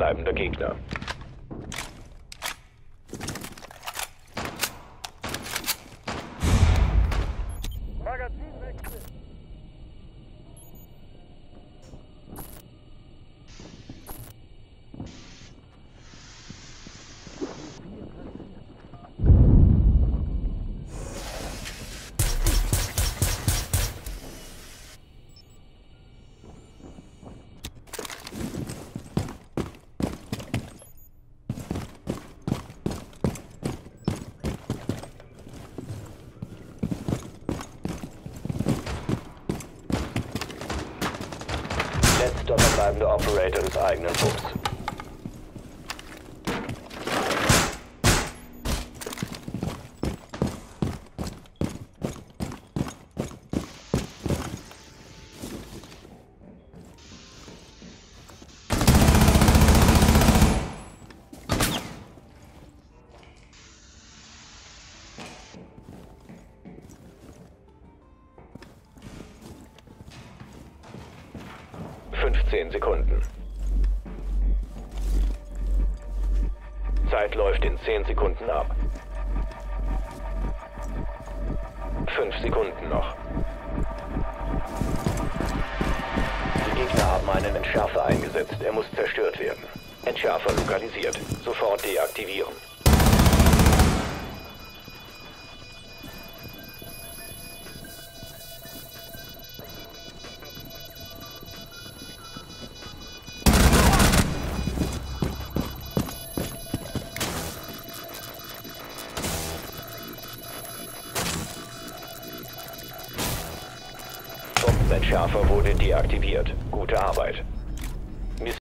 verbleibender Gegner. Magazinwechsel. Letzter verbleibender Operator des eigenen Boots. Sekunden. Zeit läuft in 10 Sekunden ab. 5 Sekunden noch. Die Gegner haben einen Entschärfer eingesetzt. Er muss zerstört werden. Entschärfer lokalisiert. Sofort deaktivieren. Entschärfer wurde deaktiviert. Gute Arbeit.